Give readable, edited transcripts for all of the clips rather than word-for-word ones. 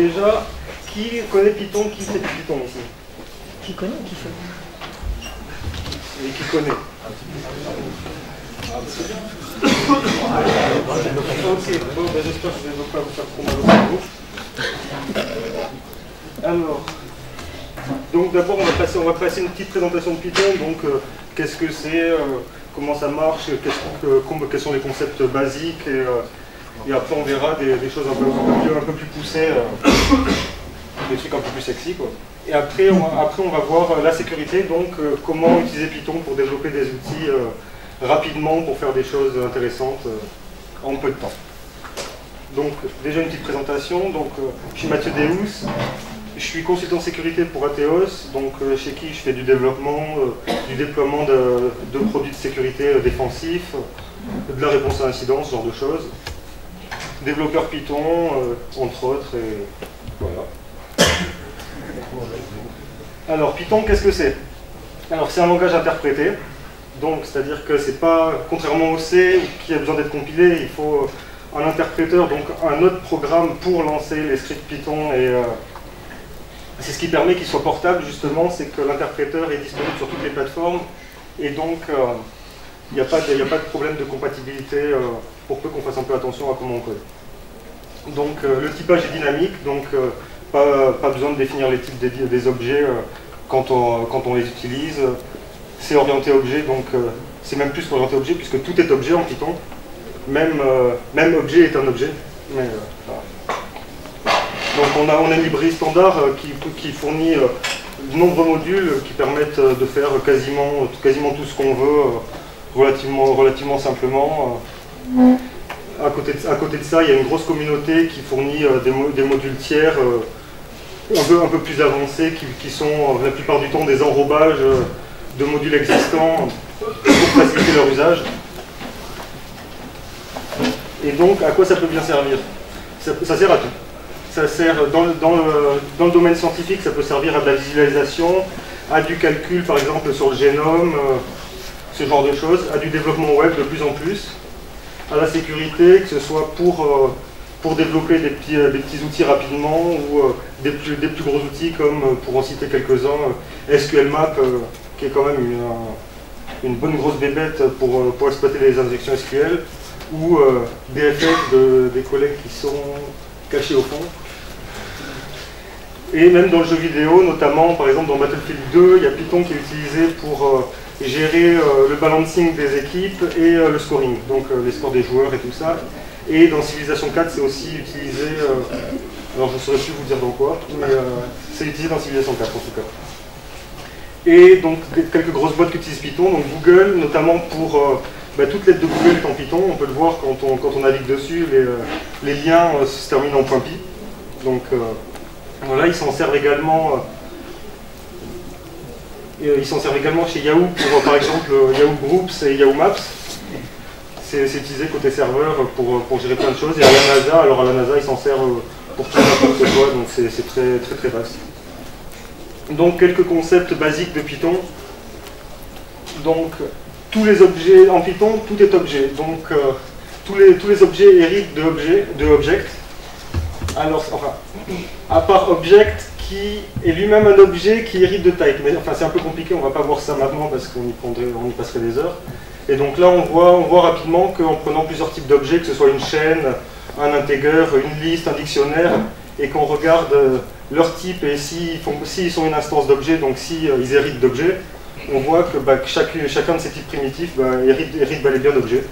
déjà, qui connaît Python, qui fait du Python ici? Qui connaît ou qui fait? Et qui connaît? Ok, bon, ben, j'espère que je ne vais pas vous faire trop mal au cerveau. Alors, donc d'abord on va passer une petite présentation de Python, donc qu'est-ce que c'est, comment ça marche, quels sont les concepts basiques, et après on verra des choses un peu plus poussées, des trucs un peu plus sexy, quoi. Et après on va voir la sécurité, donc comment utiliser Python pour développer des outils rapidement pour faire des choses intéressantes en peu de temps. Donc déjà une petite présentation, donc je suis Mathieu Deus, je suis consultant sécurité pour Atheos, donc chez qui je fais du développement, du déploiement de produits de sécurité défensifs, de la réponse à incidents, ce genre de choses. Développeur Python, entre autres, et voilà. Alors Python, qu'est-ce que c'est? Alors c'est un langage interprété, donc c'est-à-dire que c'est pas, contrairement au C qui a besoin d'être compilé, il faut un interpréteur, donc un autre programme pour lancer les scripts Python, et c'est ce qui permet qu'il soit portable justement, c'est que l'interpréteur est disponible sur toutes les plateformes, et donc il n'y a pas de problème de compatibilité pour peu qu'on fasse un peu attention à comment on code. Donc le typage est dynamique, donc pas besoin de définir les types des objets quand on les utilise. C'est orienté objet, donc c'est même plus qu'orienté objet puisque tout est objet en Python. Même objet est un objet. Mais, voilà. Donc on a une librairie standard qui fournit de nombreux modules qui permettent de faire quasiment tout ce qu'on veut relativement simplement. À côté de ça, il y a une grosse communauté qui fournit des modules tiers un peu plus avancés qui sont la plupart du temps des enrobages de modules existants pour faciliter leur usage. Et donc, à quoi ça peut bien servir? Ça sert à tout. Ça sert dans le domaine scientifique, ça peut servir à de la visualisation, à du calcul par exemple sur le génome, ce genre de choses, à du développement web de plus en plus, à la sécurité, que ce soit pour développer des petits outils rapidement ou des plus gros outils comme, pour en citer quelques-uns, SQLmap, qui est quand même une bonne grosse bébête pour exploiter les injections SQL, ou DFF des collègues qui sont cachés au fond. Et même dans le jeu vidéo, notamment par exemple dans Battlefield 2, il y a Python qui est utilisé pour gérer le balancing des équipes et le scoring, donc les scores des joueurs et tout ça. Et dans Civilization 4, c'est aussi utilisé, alors je ne saurais plus vous dire dans quoi, mais c'est utilisé dans Civilization 4 en tout cas. Et donc quelques grosses boîtes qui utilisent Python, donc Google, notamment pour toute l'aide de Google est en Python, on peut le voir quand on navigue dessus, les liens se terminent en .py. Donc voilà, ils s'en servent également. Ils s'en servent également chez Yahoo pour, par exemple, Yahoo Groups et Yahoo Maps. C'est utilisé côté serveur pour gérer plein de choses. Et à la NASA, alors à la NASA, ils s'en servent pour tout n'importe quoi, donc c'est très vaste. Donc quelques concepts basiques de Python. Donc tous les objets en Python, tout est objet. Donc tous les objets héritent de object. Alors, enfin, à part object qui est lui-même un objet qui hérite de type. Mais enfin, c'est un peu compliqué, on ne va pas voir ça maintenant parce qu'on y passerait des heures. Et donc là, on voit rapidement qu'en prenant plusieurs types d'objets, que ce soit une chaîne, un integer, une liste, un dictionnaire, et qu'on regarde leur type et s'ils sont une instance d'objet, donc s'ils héritent d'objets, on voit que chacun de ces types primitifs hérite bel et bien d'objets.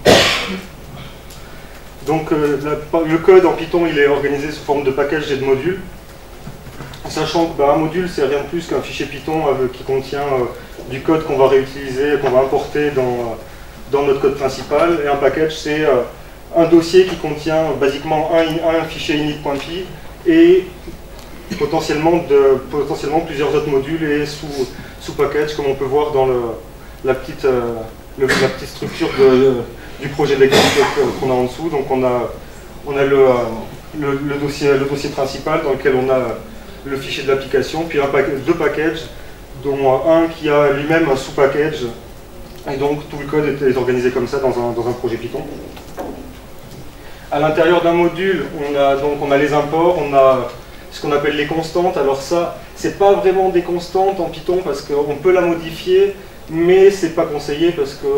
Donc le code en Python, il est organisé sous forme de package et de modules. Sachant qu'un module, c'est rien de plus qu'un fichier Python qui contient du code qu'on va réutiliser, qu'on va importer dans notre code principal. Et un package, c'est un dossier qui contient basiquement un fichier init.py et potentiellement plusieurs autres modules et sous-package, comme on peut voir dans la petite structure du projet d'exemple qu'on a en dessous. Donc on a le dossier principal dans lequel on a le fichier de l'application, puis deux packages, dont un qui a lui-même un sous-package, et donc tout le code est organisé comme ça dans un projet Python. À l'intérieur d'un module, on a les imports, on a ce qu'on appelle les constantes. Alors ça, c'est pas vraiment des constantes en Python parce qu'on peut la modifier, mais c'est pas conseillé parce que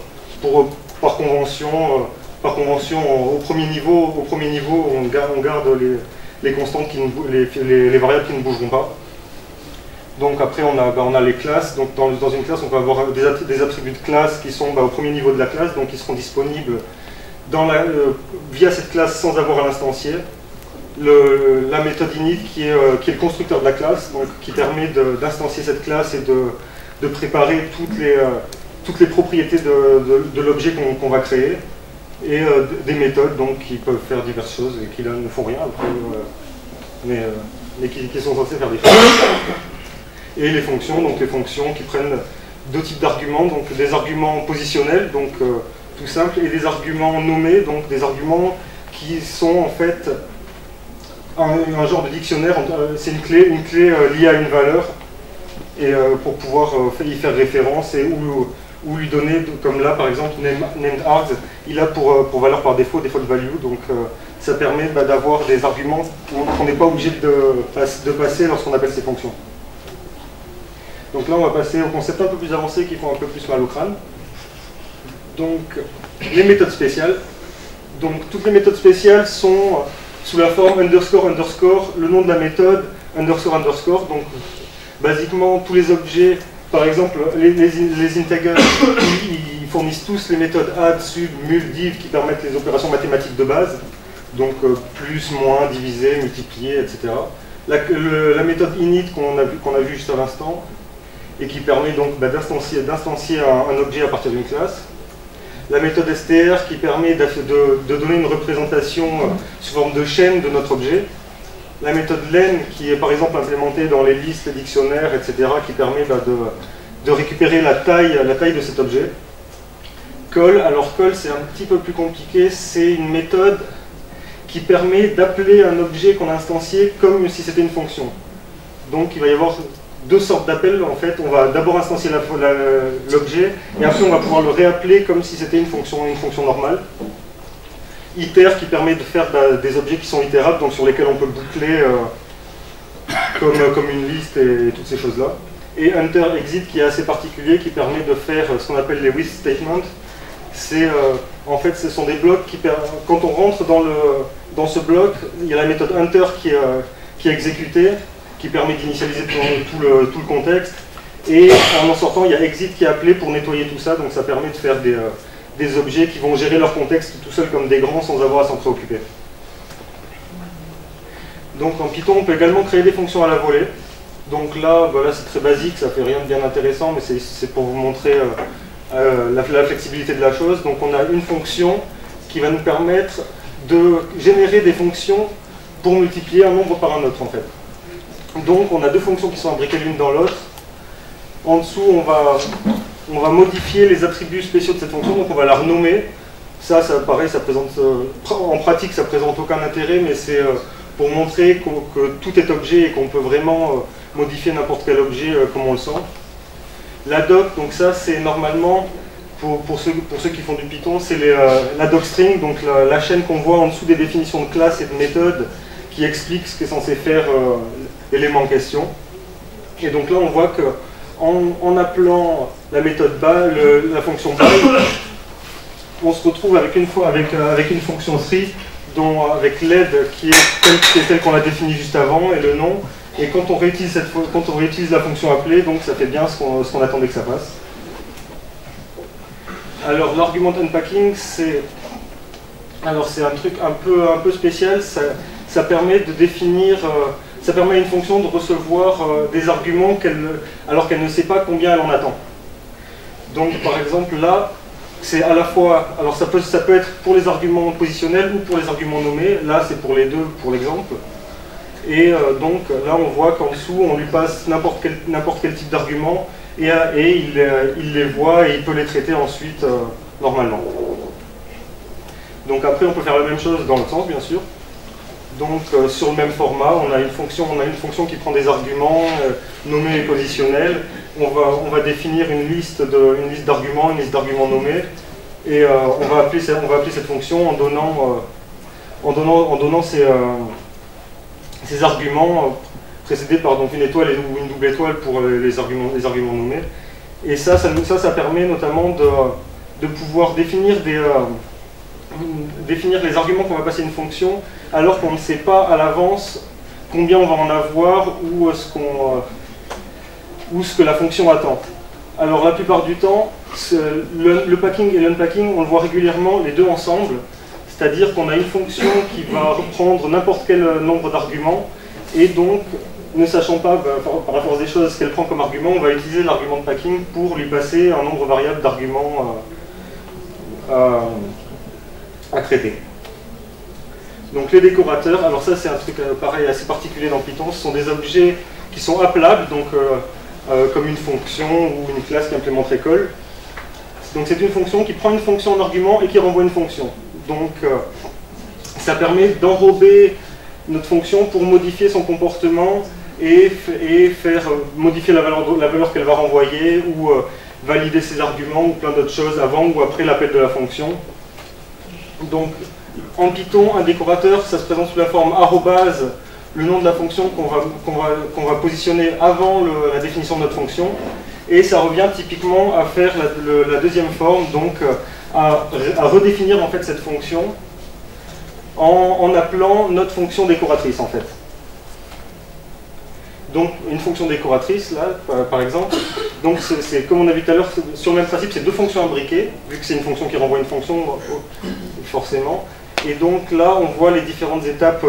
par convention, au premier niveau, on garde les constantes, les variables qui ne bougeront pas. Donc après, on a les classes. Donc dans une classe, on peut avoir des attributs de classe qui sont au premier niveau de la classe, donc qui seront disponibles via cette classe sans avoir à l'instancier. La méthode init qui est le constructeur de la classe, donc qui permet d'instancier cette classe et de préparer toutes les propriétés de l'objet qu'on va créer, et des méthodes donc, qui peuvent faire diverses choses et qui là ne font rien après, mais qui sont censées faire des choses. Et les fonctions qui prennent deux types d'arguments, donc des arguments positionnels, donc tout simple, et des arguments nommés, donc des arguments qui sont en fait un genre de dictionnaire. C'est une clé liée à une valeur, et pour pouvoir y faire référence et ou lui donner, comme là par exemple named args, il a pour valeur par défaut default value, donc ça permet d'avoir des arguments qu'on n'est pas obligé de passer lorsqu'on appelle ces fonctions. Donc là on va passer aux concepts un peu plus avancés qui font un peu plus mal au crâne. Donc les méthodes spéciales. Donc toutes les méthodes spéciales sont sous la forme underscore underscore, le nom de la méthode underscore underscore. Donc basiquement tous les objets, par exemple les integers, ils fournissent tous les méthodes add, sub, mul, div qui permettent les opérations mathématiques de base. Donc plus, moins, diviser, multiplier, etc. La méthode init qu'on a vu juste à l'instant, et qui permet donc d'instancier un objet à partir d'une classe. La méthode str qui permet de donner une représentation sous forme de chaîne de notre objet. La méthode len qui est par exemple implémentée dans les listes, les dictionnaires, etc. qui permet de récupérer la taille de cet objet. Call, alors call c'est un petit peu plus compliqué, c'est une méthode qui permet d'appeler un objet qu'on a instancié comme si c'était une fonction. Donc il va y avoir deux sortes d'appels en fait. On va d'abord instancier l'objet et après on va pouvoir le réappeler comme si c'était une fonction normale. Iter qui permet de faire des objets qui sont itérables, donc sur lesquels on peut boucler comme une liste et toutes ces choses-là. Et hunter exit qui est assez particulier, qui permet de faire ce qu'on appelle les with statements. En fait, ce sont des blocs qui, quand on rentre dans ce bloc, il y a la méthode hunter qui est exécutée, qui permet d'initialiser tout le contexte, et en sortant, il y a exit qui est appelé pour nettoyer tout ça, donc ça permet de faire des objets qui vont gérer leur contexte tout seuls comme des grands sans avoir à s'en préoccuper. Donc en Python, on peut également créer des fonctions à la volée. Donc là c'est très basique, ça fait rien de bien intéressant, mais c'est pour vous montrer la flexibilité de la chose. Donc on a une fonction qui va nous permettre de générer des fonctions pour multiplier un nombre par un autre en fait. Donc on a deux fonctions qui sont imbriquées l'une dans l'autre. En dessous on va modifier les attributs spéciaux de cette fonction, donc on va la renommer. Ça pareil, ça présente, en pratique ça présente aucun intérêt, mais c'est pour montrer que tout est objet et qu'on peut vraiment modifier n'importe quel objet comme on le sent. La doc, donc ça c'est normalement, pour ceux qui font du Python, c'est la docstring, donc la chaîne qu'on voit en dessous des définitions de classes et de méthodes qui explique ce qu'est censé faire l'élément en question. Et donc là on voit que en appelant la méthode by, la fonction by, on se retrouve avec une fonction tree avec l'aide qui est telle qu'on a définie juste avant et le nom. Et quand on réutilise la fonction appelée, donc ça fait bien ce qu'on attendait que ça fasse. Alors l'argument unpacking, c'est un truc un peu spécial. Ça permet de définir, ça permet à une fonction de recevoir des arguments alors qu'elle ne sait pas combien elle en attend. Donc par exemple là, c'est à la fois, alors ça peut être pour les arguments positionnels ou pour les arguments nommés. Là c'est pour les deux pour l'exemple. Et donc là on voit qu'en dessous on lui passe n'importe quel type d'argument et il les voit et il peut les traiter ensuite normalement. Donc après on peut faire la même chose dans l'autre sens bien sûr. Donc sur le même format on a une fonction qui prend des arguments nommés et positionnels. On va définir une liste d'arguments, une liste d'arguments nommés, et on va appeler cette fonction en donnant ces arguments précédés par donc une étoile ou une double étoile pour les arguments nommés. Et ça permet notamment de pouvoir définir les arguments qu'on va passer à une fonction, alors qu'on ne sait pas à l'avance combien on va en avoir ou ce que la fonction attend. Alors la plupart du temps, le packing et l'unpacking, on le voit régulièrement les deux ensemble, c'est-à-dire qu'on a une fonction qui va reprendre n'importe quel nombre d'arguments, et donc, ne sachant pas par la force des choses ce qu'elle prend comme argument, on va utiliser l'argument de packing pour lui passer un nombre variable d'arguments à traiter. Donc les décorateurs, alors ça c'est un truc pareil assez particulier dans Python, ce sont des objets qui sont appelables, donc comme une fonction ou une classe qui implémente l'école. Donc c'est une fonction qui prend une fonction en argument et qui renvoie une fonction. Donc ça permet d'enrober notre fonction pour modifier son comportement et faire modifier la valeur qu'elle va renvoyer ou valider ses arguments ou plein d'autres choses avant ou après l'appel de la fonction. Donc en Python, un décorateur, ça se présente sous la forme arrobase, le nom de la fonction qu'on va positionner avant la définition de notre fonction, et ça revient typiquement à faire la deuxième forme, donc à redéfinir en fait cette fonction en appelant notre fonction décoratrice en fait. Donc une fonction décoratrice, là, par exemple, donc c'est comme on a vu tout à l'heure, sur le même principe, c'est deux fonctions imbriquées, vu que c'est une fonction qui renvoie une fonction, forcément. Et donc là, on voit les différentes étapes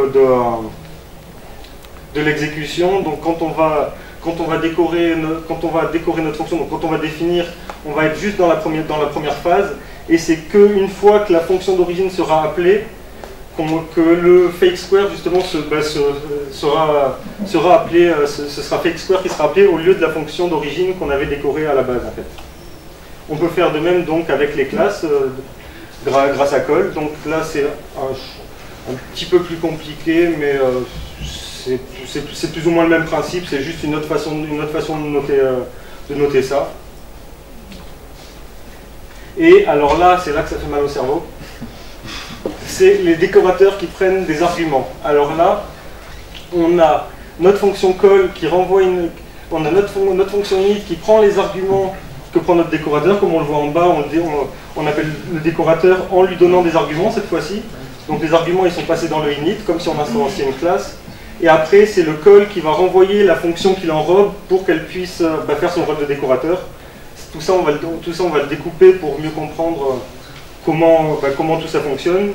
de l'exécution. Donc quand on va décorer notre fonction, donc quand on va définir, on va être juste dans la première phase, et c'est qu'une fois que la fonction d'origine sera appelée, que le fake square justement sera appelé, ce sera fake square qui sera appelé au lieu de la fonction d'origine qu'on avait décorée à la base en fait. On peut faire de même donc avec les classes grâce à call. Donc là c'est un petit peu plus compliqué, mais c'est plus ou moins le même principe, c'est juste une autre façon de noter ça. Et alors là, c'est là que ça fait mal au cerveau. C'est les décorateurs qui prennent des arguments. Alors là, on a notre fonction call qui renvoie on a notre fonction init qui prend les arguments que prend notre décorateur. Comme on le voit en bas, on appelle le décorateur en lui donnant des arguments cette fois-ci. Donc les arguments ils sont passés dans le init, comme si on instanciait une classe. Et après, c'est le call qui va renvoyer la fonction qu'il enrobe pour qu'elle puisse faire son rôle de décorateur. Tout ça, on va le découper pour mieux comprendre comment tout ça fonctionne.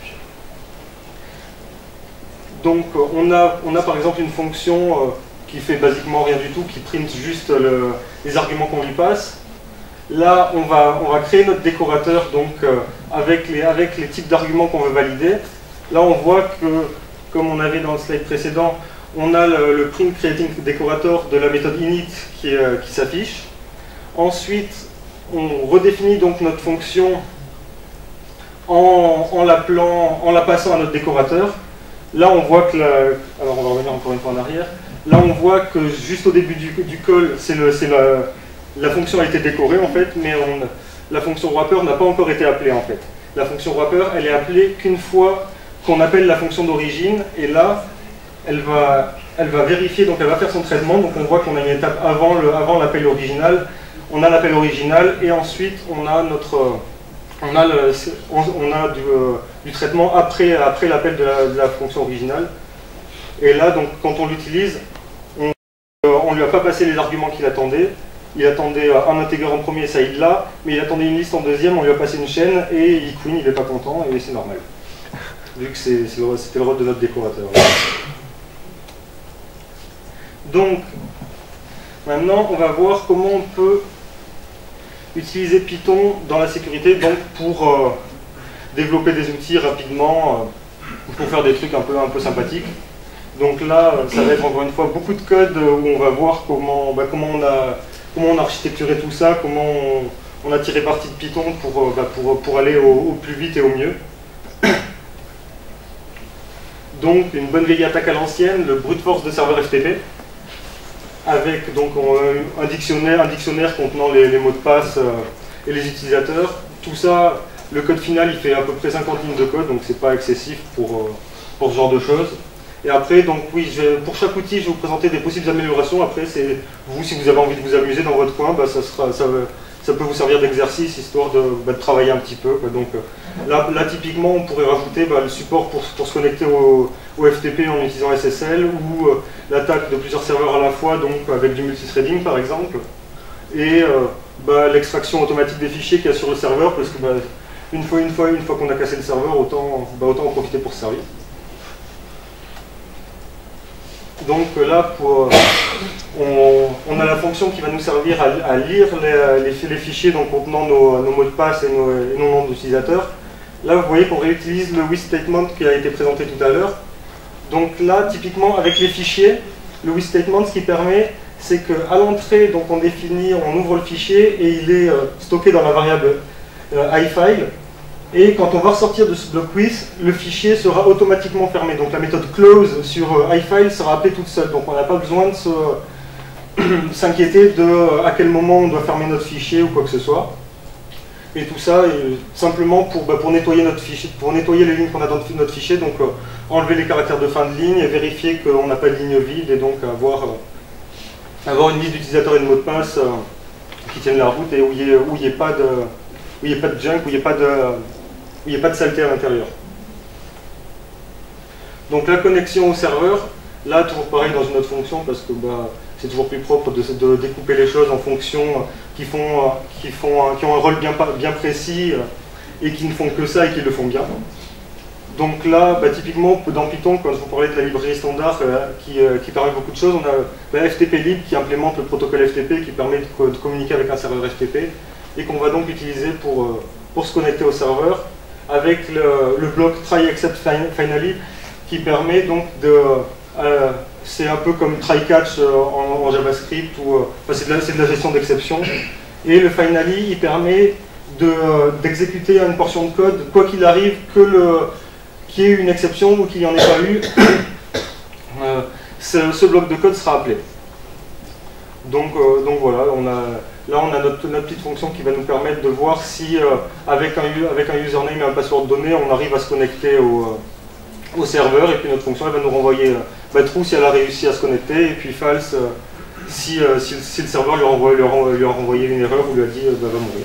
Donc on a par exemple une fonction qui fait basiquement rien du tout, qui print juste les arguments qu'on lui passe. Là, on va créer notre décorateur donc, avec les types d'arguments qu'on veut valider. Là, on voit que, comme on avait dans le slide précédent, on a le print creating decorator de la méthode init qui s'affiche. Ensuite, on redéfinit donc notre fonction en la passant à notre décorateur. Là, on voit que alors on va revenir encore une fois en arrière. Là, on voit que juste au début du call, la fonction a été décorée en fait, mais la fonction wrapper n'a pas encore été appelée en fait. La fonction wrapper, elle est appelée qu'une fois qu'on appelle la fonction d'origine, et là, elle va vérifier, donc elle va faire son traitement. Donc on voit qu'on a une étape avant l'appel original. On a l'appel original et ensuite on a du traitement après l'appel de la fonction originale. Et là, donc, quand on l'utilise, on ne lui a pas passé les arguments qu'il attendait. Il attendait un integer en premier, ça il l'a, mais il attendait une liste en deuxième, on lui a passé une chaîne et il queen, il n'est pas content et c'est normal. Vu que c'était le rôle de notre décorateur. Donc, maintenant, on va voir comment on peut utiliser Python dans la sécurité donc pour développer des outils rapidement, pour faire des trucs un peu sympathiques. Donc là, ça va être encore une fois beaucoup de code où on va voir comment on a architecturé tout ça, comment on a tiré parti de Python pour aller au plus vite et au mieux. Donc une bonne vieille attaque à l'ancienne, le brute force de serveur FTP, avec donc un dictionnaire contenant les mots de passe et les utilisateurs. Tout ça, le code final il fait à peu près 50 lignes de code, donc c'est pas excessif pour ce genre de choses. Et après, donc oui, pour chaque outil, je vais vous présenter des possibles améliorations. Après, c'est vous, si vous avez envie de vous amuser dans votre coin, bah, ça peut vous servir d'exercice, histoire de travailler un petit peu, quoi. Donc là, typiquement, on pourrait rajouter le support pour se connecter au FTP en utilisant SSL, ou l'attaque de plusieurs serveurs à la fois, donc avec du multithreading par exemple, et l'extraction automatique des fichiers qu'il y a sur le serveur, parce que une fois qu'on a cassé le serveur, autant en profiter pour se servir. Donc là, on a la fonction qui va nous servir à lire les fichiers donc, contenant nos mots de passe et nos noms d'utilisateurs. Là, vous voyez qu'on réutilise le WithStatement qui a été présenté tout à l'heure. Donc là, typiquement, avec les fichiers, le WithStatement, ce qui permet, c'est qu'à l'entrée, donc on ouvre le fichier et il est stocké dans la variable iFile. Et quand on va ressortir de ce bloc with, le fichier sera automatiquement fermé. Donc la méthode close sur iFile sera appelée toute seule. Donc on n'a pas besoin de s'inquiéter de à quel moment on doit fermer notre fichier ou quoi que ce soit. Et tout ça simplement pour nettoyer notre fichier, pour nettoyer les lignes qu'on a dans notre fichier. Donc enlever les caractères de fin de ligne et vérifier qu'on n'a pas de ligne vide, et donc avoir une liste d'utilisateurs et de mots de passe qui tiennent la route et où il n'y ait pas de junk, où il n'y ait pas de saleté à l'intérieur. Donc la connexion au serveur, là toujours pareil dans une autre fonction, parce que c'est toujours plus propre de découper les choses en fonctions qui ont un rôle bien précis et qui ne font que ça et qui le font bien. Donc là, typiquement dans Python, quand je vous parlais de la librairie standard qui permet beaucoup de choses, on a FTP-lib qui implémente le protocole FTP qui permet de communiquer avec un serveur FTP et qu'on va donc utiliser pour se connecter au serveur, avec le bloc try except finally qui permet donc c'est un peu comme try catch en JavaScript, c'est de la gestion d'exception. Et le finally, il permet d'exécuter une portion de code, quoi qu'il arrive, qu'il y ait une exception ou qu'il n'y en ait pas eu, ce bloc de code sera appelé. Donc voilà, là on a notre petite fonction qui va nous permettre de voir si avec un username et un password donné, on arrive à se connecter au serveur, et puis notre fonction elle va nous renvoyer true si elle a réussi à se connecter, et puis false si le serveur lui a renvoyé une erreur ou lui a dit va mourir.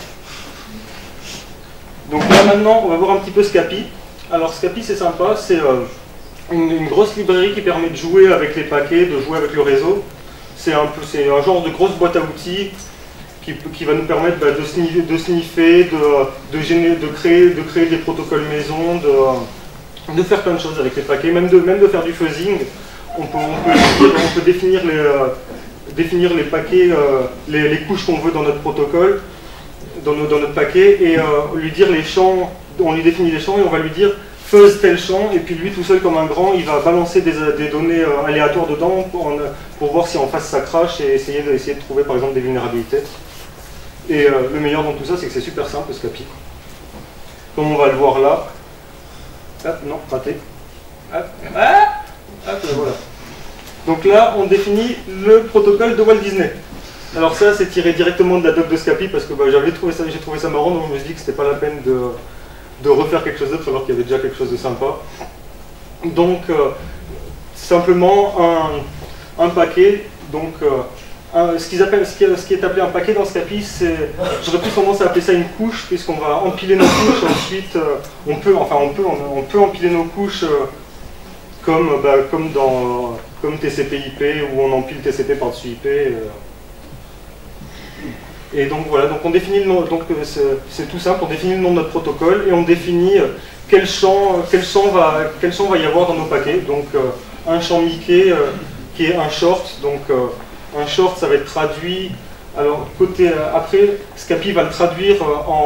Donc là maintenant on va voir un petit peu Scapy. Alors Scapy c'est sympa, c'est une grosse librairie qui permet de jouer avec les paquets, de jouer avec le réseau. C'est un genre de grosse boîte à outils qui va nous permettre de sniffer, de créer des protocoles maison, de faire plein de choses avec les paquets, même de faire du fuzzing. On peut définir les paquets, les couches qu'on veut dans notre protocole, dans notre paquet, et lui dire les champs. On lui définit les champs et on va lui dire fuzz tel champ, et puis lui tout seul comme un grand, il va balancer des données aléatoires dedans pour voir si en face ça crache et essayer de trouver par exemple des vulnérabilités. Et le meilleur dans tout ça, c'est que c'est super simple, Scapy. Comme on va le voir là. Hop, non, raté. Hop, voilà. Donc là, on définit le protocole de Walt Disney. Alors ça, c'est tiré directement de la doc de Scapy, parce que j'ai trouvé ça marrant, donc je me suis dit que c'était pas la peine de refaire quelque chose d'autre alors qu'il y avait déjà quelque chose de sympa. Donc simplement un paquet, donc ce qui est appelé un paquet dans Scapy, j'aurais plus tendance à appeler ça une couche, puisqu'on va empiler nos couches. Ensuite on peut empiler nos couches comme TCP/IP, où on empile TCP par-dessus IP. Et donc voilà, donc on définit le nom, donc c'est tout simple, on définit le nom de notre protocole et on définit quel champ va y avoir dans nos paquets. Donc un champ Mickey qui est un short, donc un short ça va être traduit, alors après Scapy va le traduire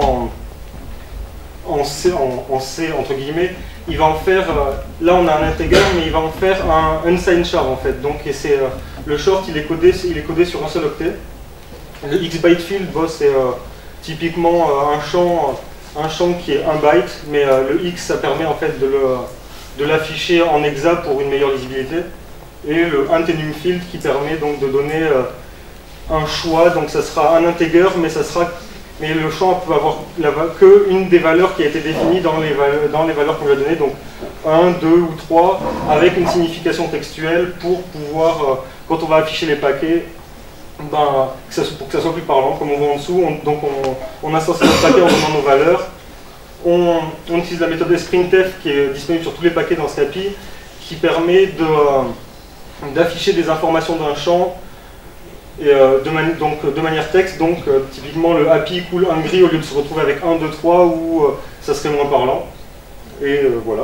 en C entre guillemets, il va en faire, là on a un integer mais il va en faire un unsigned char en fait, donc le short il est codé sur un seul octet. Le X-byte field, c'est typiquement un champ qui est 1 byte, mais le X ça permet en fait de l'afficher en hexa pour une meilleure lisibilité. Et le enum field qui permet donc de donner un choix, donc ça sera un integer, mais le champ peut avoir qu'une des valeurs qui a été définie dans les valeurs qu'on lui a données. Donc 1, 2 ou 3 avec une signification textuelle pour pouvoir, quand on va afficher les paquets, ben, pour que ça soit plus parlant, comme on voit en dessous. On associe notre paquet en donnant nos valeurs. On utilise la méthode sprintf qui est disponible sur tous les paquets dans Scapy, qui permet d'afficher des informations d'un champ et, de manière texte. Donc typiquement le happy cool hungry, au lieu de se retrouver avec 1, 2, 3 où ça serait moins parlant. Et voilà.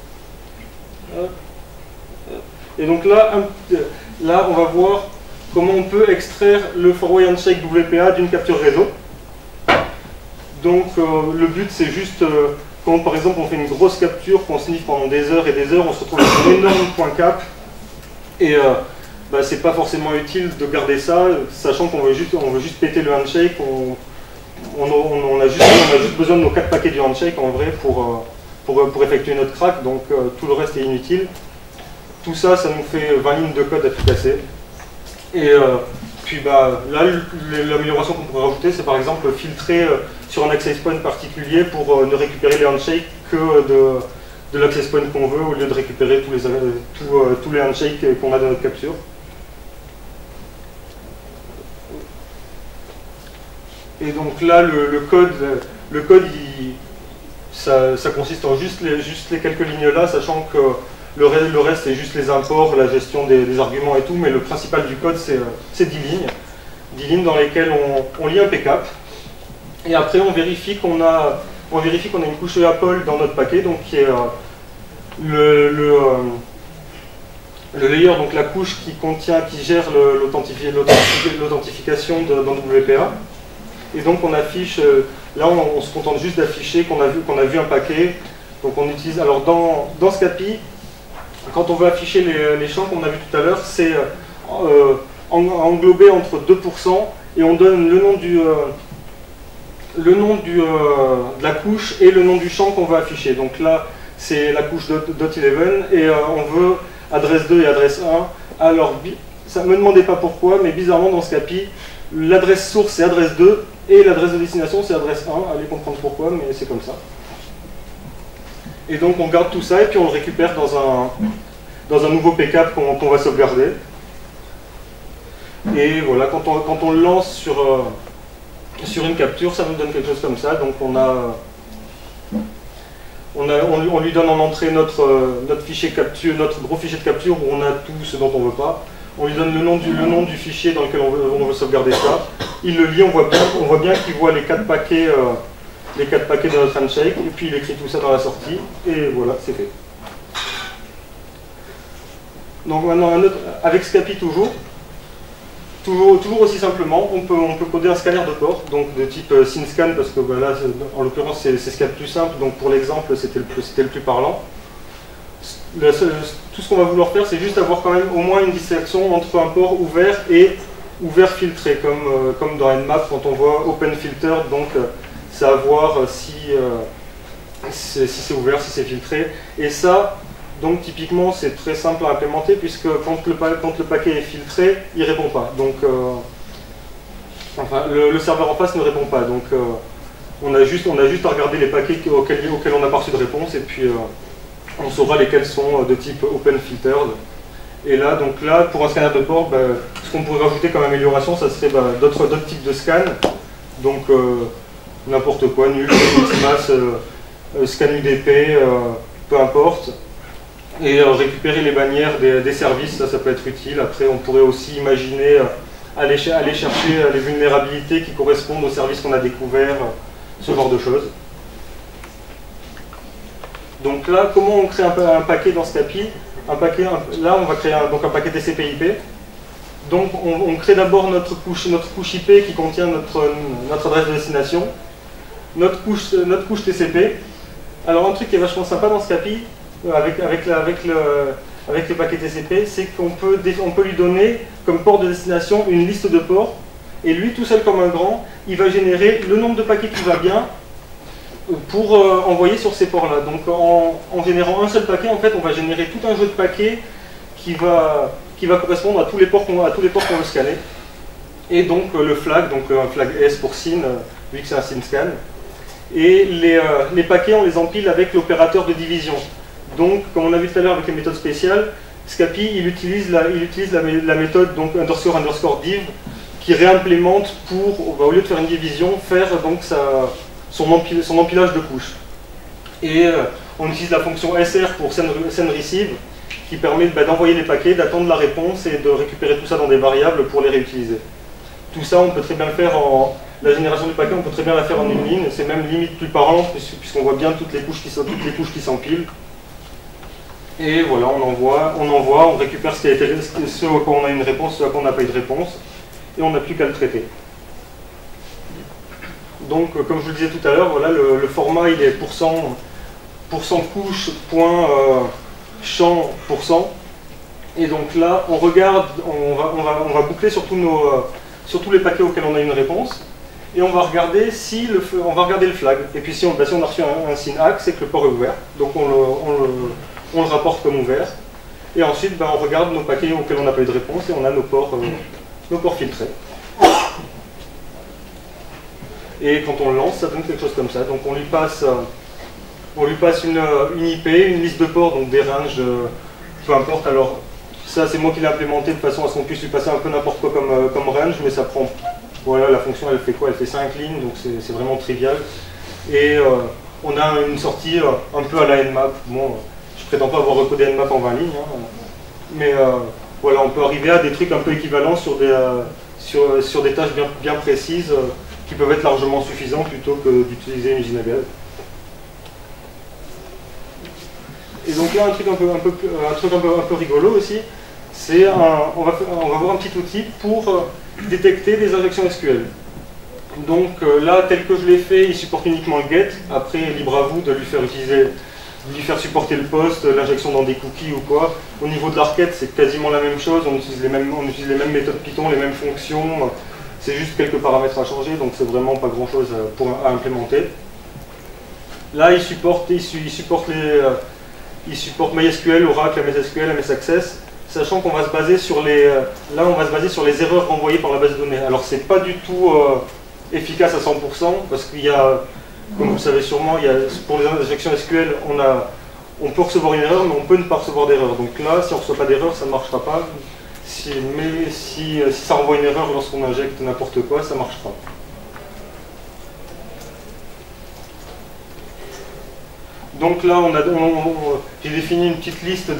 Et donc là, on va voir comment on peut extraire le four-way handshake WPA d'une capture réseau. Donc le but c'est juste, quand par exemple on fait une grosse capture, qu'on sniffe pendant des heures et des heures, on se retrouve avec un énorme point cap. Et bah, c'est pas forcément utile de garder ça, sachant qu'on veut juste péter le handshake. On a juste besoin de nos 4 paquets du handshake en vrai pour effectuer notre crack, donc tout le reste est inutile. Tout ça, ça nous fait 20 lignes de code à tout casser. Et puis bah, là, l'amélioration qu'on pourrait rajouter, c'est par exemple filtrer sur un access point particulier pour ne récupérer les handshakes que de l'access point qu'on veut, au lieu de récupérer tous les handshakes qu'on a dans notre capture. Et donc là, le code ça consiste en juste les quelques lignes là, sachant que le reste c'est juste les imports, la gestion des arguments et tout, mais le principal du code c'est 10 lignes. 10 lignes dans lesquelles on lit un pcap, et après on vérifie qu'on a une couche Apple dans notre paquet, donc qui est le layer, donc la couche qui gère l'authentification dans WPA. Et donc on affiche, là on se contente juste d'afficher qu'on a vu un paquet. Donc on utilise, alors dans Scapy, quand on veut afficher les champs qu'on a vu tout à l'heure, c'est englobé entre 2%, et on donne le nom de la couche et le nom du champ qu'on veut afficher. Donc là c'est la couche .11 et on veut adresse 2 et adresse 1. Alors ça ne me demandez pas pourquoi, mais bizarrement dans Scapy, l'adresse source c'est adresse 2 et l'adresse de destination c'est adresse 1. Allez comprendre pourquoi, mais c'est comme ça. Et donc on garde tout ça et puis on le récupère dans un nouveau pcap qu'on va sauvegarder. Et voilà, quand on le lance sur une capture, ça nous donne quelque chose comme ça. Donc on lui donne en entrée notre fichier capture, notre gros fichier de capture où on a tout ce dont on veut pas. On lui donne le nom du fichier dans lequel on veut sauvegarder ça. Il le lit, on voit bien qu'il voit les 4 paquets de notre handshake, et puis il écrit tout ça dans la sortie, et voilà, c'est fait. Donc maintenant, avec Scapy toujours aussi simplement, on peut coder un scanner de port, donc de type SynScan, parce que là, en l'occurrence, c'est ce qu'il y a de plus simple, donc pour l'exemple, c'était le plus parlant. Tout ce qu'on va vouloir faire, c'est juste avoir quand même au moins une distinction entre un port ouvert et ouvert filtré, comme dans Nmap, quand on voit Open Filter, donc c'est à voir si c'est ouvert, si c'est filtré. Et ça, donc typiquement, c'est très simple à implémenter, puisque quand le paquet est filtré, il ne répond pas. Donc, enfin, le serveur en face ne répond pas. Donc, on a juste à regarder les paquets auxquels on n'a pas reçu de réponse, et puis on saura lesquels sont de type Open Filtered. Et là, pour un scanner de port, ce qu'on pourrait rajouter comme amélioration, ça serait d'autres types de scans. Donc, n'importe quoi, nul, xmas, scan UDP, peu importe. Et récupérer les bannières des services, ça peut être utile. Après, on pourrait aussi imaginer aller chercher les vulnérabilités qui correspondent aux services qu'on a découverts, ce genre de choses. Donc là, comment on crée un paquet dans Scapy? Là, on va créer un paquet TCP/IP. Donc, on crée d'abord notre couche IP qui contient notre adresse de destination, notre couche TCP. Alors, un truc qui est vachement sympa dans Scapy, avec les paquets TCP, c'est qu'on peut lui donner comme port de destination une liste de ports, et lui, tout seul comme un grand, il va générer le nombre de paquets qui va bien pour envoyer sur ces ports-là. Donc en générant un seul paquet, en fait, on va générer tout un jeu de paquets qui va correspondre à tous les ports qu'on veut scanner. Et donc le flag, donc un flag S pour SYN, vu que c'est un SYN scan. Et les paquets, on les empile avec l'opérateur de division. Donc, comme on a vu tout à l'heure avec les méthodes spéciales, Scapy, il utilise la méthode donc underscore div qui réimplémente pour, au lieu de faire une division, faire donc son empilage de couches. Et on utilise la fonction SR pour send receive qui permet d'envoyer les paquets, d'attendre la réponse et de récupérer tout ça dans des variables pour les réutiliser. Tout ça, on peut très bien le faire la génération du paquet, on peut très bien la faire en une ligne, c'est même limite plus parlant puisqu'on voit bien toutes les couches qui s'empilent. Et voilà, on récupère ce à quoi on a une réponse, ce à quoi on n'a pas eu de réponse, et on n'a plus qu'à le traiter. Donc, comme je vous le disais tout à l'heure, voilà, le format il est pourcent couche, point champ, %. Et donc là, on regarde, on va boucler sur tous les paquets auxquels on a une réponse, et on va regarder le flag. Et puis si on a reçu un signe ACK, c'est que le port est ouvert, donc on le rapporte comme ouvert. Et ensuite, on regarde nos paquets auxquels on n'a pas eu de réponse, et on a nos ports filtrés. Et quand on le lance, ça donne quelque chose comme ça. Donc on lui passe une IP, une liste de ports, donc des ranges, peu importe. Alors ça, c'est moi qui l'ai implémenté de façon à ce qu'on puisse lui passer un peu n'importe quoi comme range, mais ça prend... Voilà, la fonction, elle fait quoi? Elle fait 5 lignes, donc c'est vraiment trivial. Et on a une sortie un peu à la Nmap. Bon, je prétends pas avoir recodé Nmap en 20 lignes, hein, mais voilà, on peut arriver à des trucs un peu équivalents sur des tâches bien précises qui peuvent être largement suffisants plutôt que d'utiliser une usine à gaz. Et donc là, un truc un peu rigolo aussi, c'est on va voir un petit outil pour détecter des injections SQL. Donc là, tel que je l'ai fait, il supporte uniquement le get. Après, libre à vous de lui faire supporter le post, l'injection dans des cookies ou quoi. Au niveau de la requête, c'est quasiment la même chose. On utilise les mêmes méthodes Python, les mêmes fonctions. C'est juste quelques paramètres à changer, donc c'est vraiment pas grand chose à implémenter. Là, il supporte MySQL, Oracle, MS SQL, MS Access, sachant qu'on va se baser sur les erreurs renvoyées par la base de données. Alors c'est pas du tout efficace à 100% parce qu'il y a, comme vous le savez sûrement, pour les injections SQL, on peut recevoir une erreur, mais on peut ne pas recevoir d'erreur. Donc là, si on ne reçoit pas d'erreur, ça ne marchera pas. Mais si ça renvoie une erreur lorsqu'on injecte n'importe quoi, ça ne marche pas. Donc là, j'ai défini une petite liste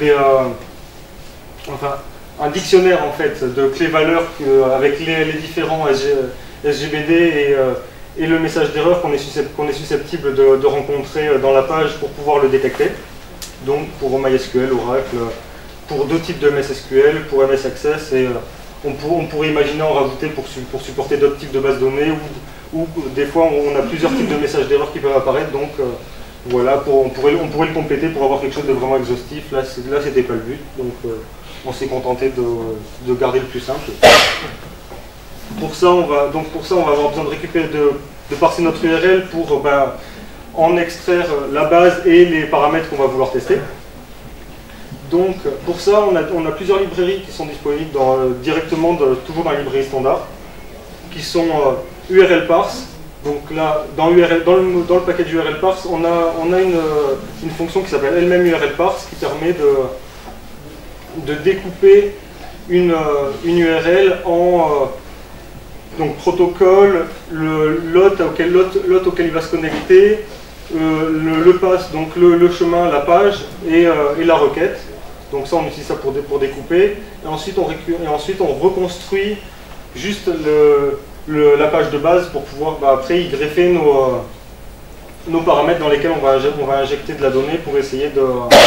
un dictionnaire en fait de clés-valeurs avec les différents SGBD et le message d'erreur qu'on est susceptible de rencontrer dans la page pour pouvoir le détecter. Donc pour MySQL, Oracle, pour deux types de MS SQL, pour MS Access, et on pourrait imaginer en rajouter pour supporter d'autres types de bases de données, ou des fois on a plusieurs types de messages d'erreur qui peuvent apparaître, donc voilà, on pourrait le compléter pour avoir quelque chose de vraiment exhaustif. Là c'était pas le but, donc on s'est contenté de garder le plus simple. Pour ça, on va avoir besoin de parser notre URL pour en extraire la base et les paramètres qu'on va vouloir tester. Donc pour ça, on a plusieurs librairies qui sont disponibles directement toujours dans la librairie standard, qui sont URL parse. Donc là, dans le paquet URL parse, on a une fonction qui s'appelle elle-même URL parse qui permet de découper une URL en donc protocole, le lot auquel il va se connecter, le pass, donc le chemin, la page et la requête. Donc ça, on utilise ça pour découper. Et ensuite, on reconstruit juste la page de base pour pouvoir après y greffer nos paramètres dans lesquels on va injecter de la donnée pour essayer de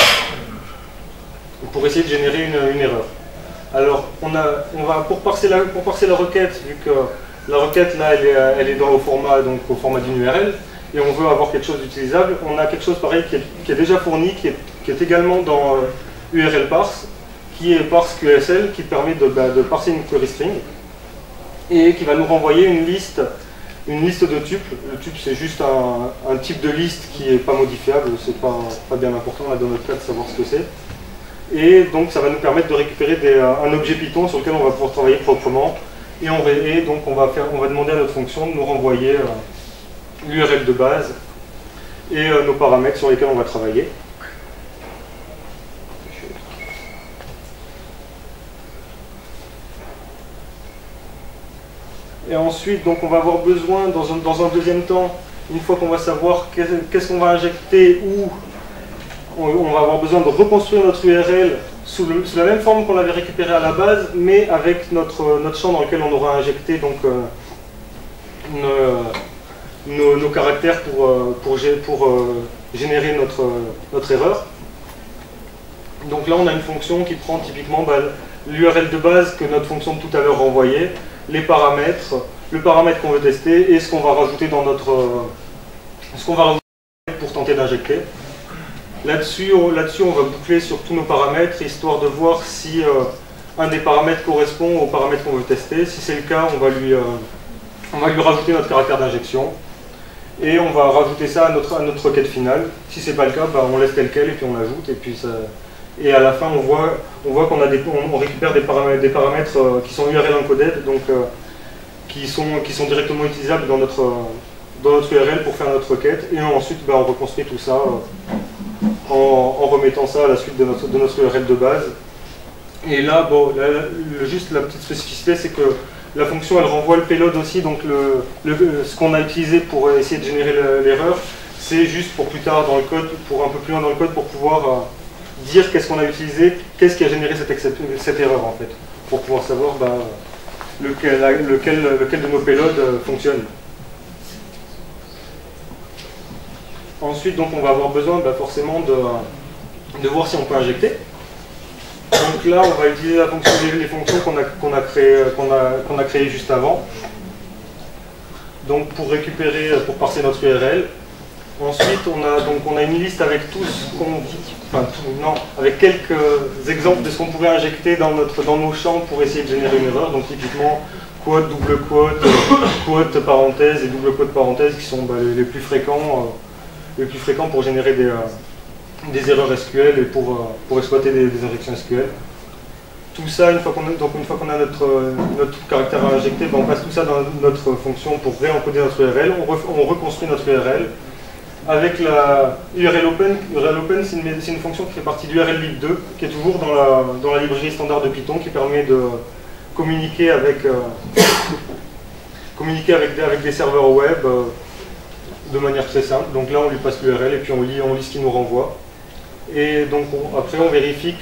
générer une erreur. Alors, pour parser la requête, vu que la requête là, elle est au format d'une URL, et on veut avoir quelque chose d'utilisable, on a quelque chose pareil qui est déjà fourni, qui est également dans URL parse, qui est parse QSL, qui permet de parser une query string, et qui va nous renvoyer une liste de tuples. Le tuple, c'est juste un type de liste qui n'est pas modifiable, c'est pas bien important là dans notre cas de savoir ce que c'est. Et donc ça va nous permettre de récupérer un objet Python sur lequel on va pouvoir travailler proprement. Et donc on va demander à notre fonction de nous renvoyer l'URL de base et nos paramètres sur lesquels on va travailler. Et ensuite, donc, on va avoir besoin, dans un deuxième temps, une fois qu'on va savoir qu'est-ce qu'on va injecter, où on va avoir besoin de reconstruire notre URL sous la même forme qu'on l'avait récupérée à la base, mais avec notre champ dans lequel on aura injecté donc, nos caractères pour générer notre erreur. Donc là, on a une fonction qui prend typiquement l'URL de base que notre fonction de tout à l'heure renvoyait, les paramètres, le paramètre qu'on veut tester et ce qu'on va rajouter dans pour tenter d'injecter. Là-dessus, on va boucler sur tous nos paramètres, histoire de voir si un des paramètres correspond au paramètre qu'on veut tester. Si c'est le cas, on va lui rajouter notre caractère d'injection. Et on va rajouter ça à notre requête finale. Si ce n'est pas le cas, on laisse tel quel et puis on l'ajoute. Et à la fin, on voit qu'on récupère des paramètres qui sont URL encoded, donc qui sont directement utilisables dans notre URL pour faire notre requête. Et ensuite, on reconstruit tout ça en remettant ça à la suite de notre URL de base. Et là, juste la petite spécificité, c'est que la fonction, elle renvoie le payload aussi, donc ce qu'on a utilisé pour essayer de générer l'erreur, c'est juste pour plus tard dans le code, pour un peu plus loin dans le code, pour pouvoir dire qu'est-ce qu'on a utilisé, qu'est-ce qui a généré cette erreur en fait, pour pouvoir savoir lequel de nos payloads fonctionne. Ensuite, donc, on va avoir besoin forcément de voir si on peut injecter. Donc là, on va utiliser les fonctions qu'on a créées juste avant. Donc pour parser notre URL. Ensuite, on a une liste avec avec quelques exemples de ce qu'on pourrait injecter dans nos champs pour essayer de générer une erreur. Donc typiquement, quote, double quote, quote, parenthèse et double quote, parenthèse qui sont les plus fréquents pour générer des erreurs SQL et pour exploiter des injections SQL. Tout ça, une fois qu'on a notre caractère à injecter, on passe tout ça dans notre fonction pour réencoder notre URL. On reconstruit notre URL avec la URL open. URL open, c'est une fonction qui fait partie d'URL lib 2, qui est toujours dans la librairie standard de Python, qui permet de communiquer avec des serveurs web de manière très simple. Donc là, on lui passe l'URL et puis on lit ce qu'il nous renvoie. Et donc après, on vérifie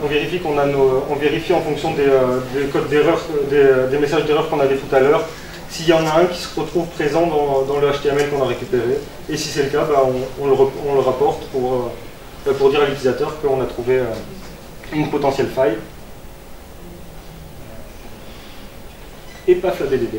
en fonction des codes d'erreur, des messages d'erreur qu'on avait tout à l'heure, s'il y en a un qui se retrouve présent dans le HTML qu'on a récupéré. Et si c'est le cas, on le rapporte pour dire à l'utilisateur qu'on a trouvé une potentielle faille. Et paf, la DDD.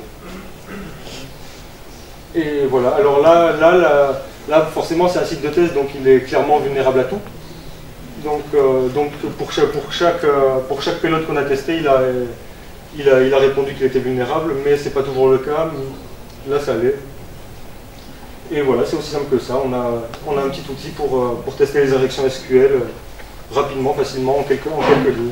Et voilà, alors là forcément c'est un site de test, donc il est clairement vulnérable à tout. Donc pour chaque payload qu'on a testé, il a répondu qu'il était vulnérable, mais c'est pas toujours le cas. Là ça l'est. Et voilà, c'est aussi simple que ça. On a un petit outil pour tester les injections SQL rapidement, facilement, en quelques lignes.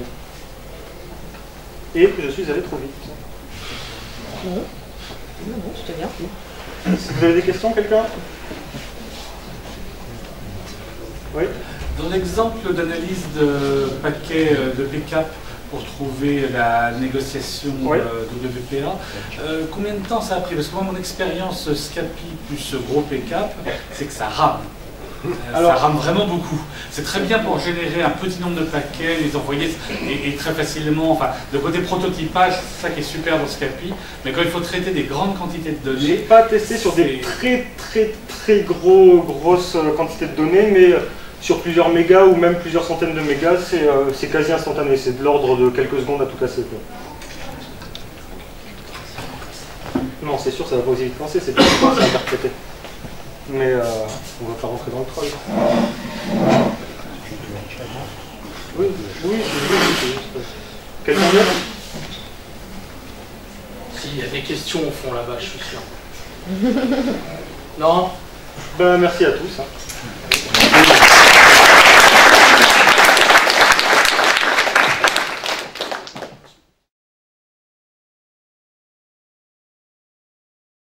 Et je suis allé trop vite. Non, c'était bien. Si vous avez des questions, quelqu'un? Oui. Dans l'exemple d'analyse de paquet de backup pour trouver la négociation de WPA, combien de temps ça a pris? Parce que moi, mon expérience Scapy plus gros backup, c'est que ça rame. Ça rame vraiment beaucoup. C'est très bien pour générer un petit nombre de paquets, les envoyer et très facilement. Enfin, le côté prototypage, c'est ça qui est super dans Scapy. Mais quand il faut traiter des grandes quantités de données, j'ai pas testé sur des très grosses quantités de données, mais sur plusieurs mégas ou même plusieurs centaines de mégas, c'est quasi instantané. C'est de l'ordre de quelques secondes à tout casser. Non, c'est sûr, ça va pas aussi vite penser, c'est bien à interpréter. Mais on va pas rentrer dans le troll. Oui, c'est juste. Quelqu'un d'autre? S'il y a des questions au fond là-bas, je suis sûr. Non? Merci à tous.